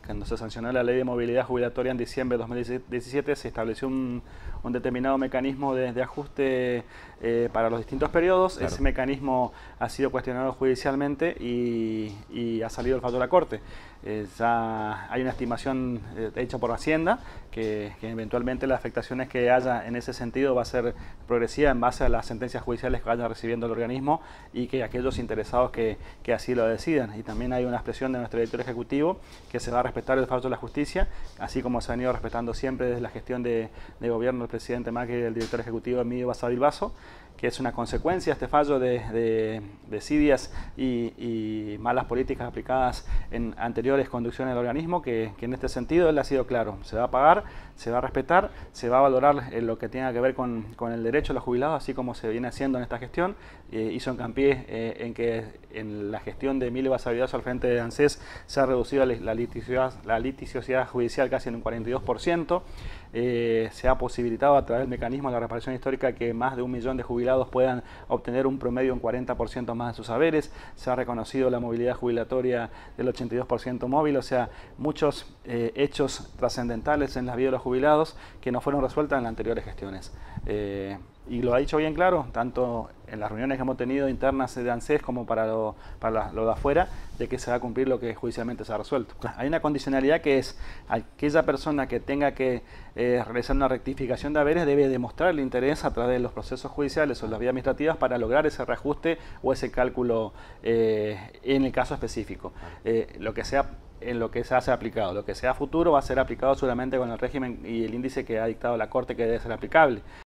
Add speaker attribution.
Speaker 1: cuando se sancionó la Ley de Movilidad Jubilatoria en diciembre de 2017, se estableció un determinado mecanismo de ajuste para los distintos periodos.
Speaker 2: Claro.
Speaker 1: Ese mecanismo ha sido cuestionado judicialmente y ha salido el fallo de la Corte. Ya hay una estimación hecha por Hacienda que eventualmente las afectaciones que haya en ese sentido va a ser progresiva en base a las sentencias judiciales que vaya recibiendo el organismo y que aquellos interesados que así lo decidan. Y también hay una expresión de nuestro director ejecutivo que se va a respetar el fallo de la justicia, así como se ha venido respetando siempre desde la gestión de gobierno del presidente Macri y del director ejecutivo Emilio Basavilbaso, que es una consecuencia este fallo de desidias y malas políticas aplicadas en anteriores conducciones del organismo, que en este sentido él ha sido claro: se va a pagar, se va a respetar, se va a valorar lo que tenga que ver con el derecho de los jubilados, así como se viene haciendo en esta gestión. Hizo hincapié en que en la gestión de Emilio Basavilbaso al frente de ANSES se ha reducido la liticiosidad judicial casi en un 42%. Se ha posibilitado a través del mecanismo de la reparación histórica que más de 1 millón de jubilados puedan obtener un promedio un 40% más de sus haberes. Se ha reconocido la movilidad jubilatoria del 82% móvil, o sea, muchos hechos trascendentales en la vida de los jubilados que no fueron resueltas en las anteriores gestiones. Y lo ha dicho bien claro, tanto en las reuniones que hemos tenido internas de ANSES como para lo de afuera, de que se va a cumplir lo que judicialmente se ha resuelto. Hay una condicionalidad que es: aquella persona que tenga que realizar una rectificación de haberes debe demostrar el interés a través de los procesos judiciales o las vías administrativas para lograr ese reajuste o ese cálculo en el caso específico. Lo que sea en lo que se hace aplicado. Lo que sea futuro va a ser aplicado solamente con el régimen y el índice que ha dictado la Corte que debe ser aplicable.